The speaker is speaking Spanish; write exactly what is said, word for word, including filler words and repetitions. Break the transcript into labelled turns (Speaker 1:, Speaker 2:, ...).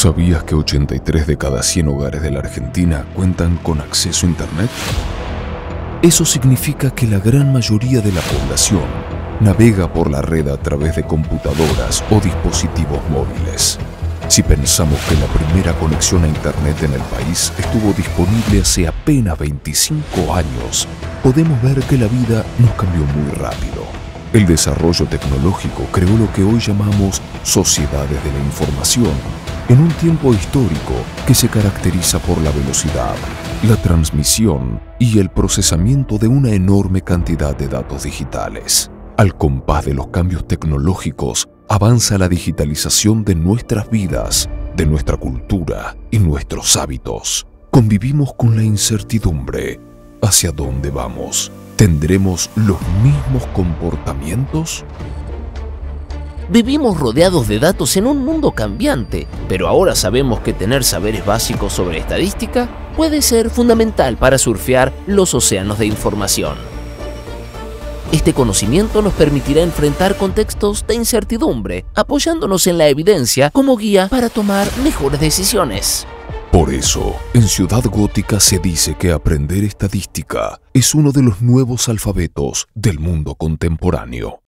Speaker 1: ¿Sabías que ochenta y tres de cada cien hogares de la Argentina cuentan con acceso a Internet? Eso significa que la gran mayoría de la población navega por la red a través de computadoras o dispositivos móviles. Si pensamos que la primera conexión a Internet en el país estuvo disponible hace apenas veinticinco años, podemos ver que la vida nos cambió muy rápido. El desarrollo tecnológico creó lo que hoy llamamos sociedades de la información, en un tiempo histórico que se caracteriza por la velocidad, la transmisión y el procesamiento de una enorme cantidad de datos digitales. Al compás de los cambios tecnológicos, avanza la digitalización de nuestras vidas, de nuestra cultura y nuestros hábitos. Convivimos con la incertidumbre. ¿Hacia dónde vamos? ¿Tendremos los mismos comportamientos?
Speaker 2: Vivimos rodeados de datos en un mundo cambiante, pero ahora sabemos que tener saberes básicos sobre estadística puede ser fundamental para surfear los océanos de información. Este conocimiento nos permitirá enfrentar contextos de incertidumbre, apoyándonos en la evidencia como guía para tomar mejores decisiones.
Speaker 1: Por eso, en Ciudad Gótica se dice que aprender estadística es uno de los nuevos alfabetos del mundo contemporáneo.